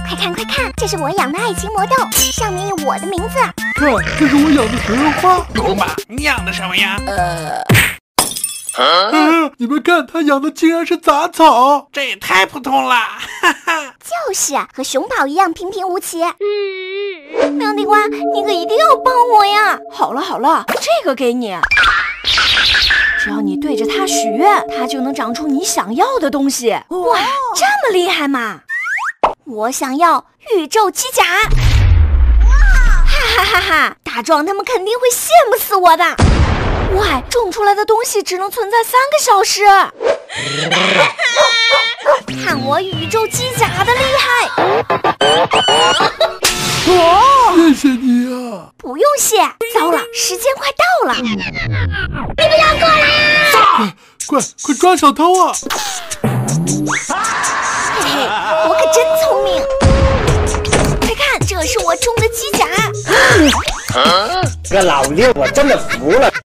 快看快看，这是我养的爱情魔豆，上面有我的名字。 看，这是我养的食人花。 龙马，你养的什么呀？ 你们看，他养的竟然是杂草， 这也太普通了，哈哈。 就是和熊宝一样平平无奇。喵地瓜，你可一定要帮我呀！ 好了好了，这个给你。只要你对着它许愿，它就能长出你想要的东西。哇，这么厉害吗？ 我想要宇宙机甲！ 哈哈哈哈！大壮他们肯定会羡慕死我的。喂，种出来的东西只能存在3个小时。 看我宇宙机甲的厉害！ 谢谢你啊！ 不用谢。糟了，时间快到了！你不要过来啊！ 快抓小偷啊！ 嘿嘿，我可真聪明！快看，这是我种的机甲。 这老六我真的服了。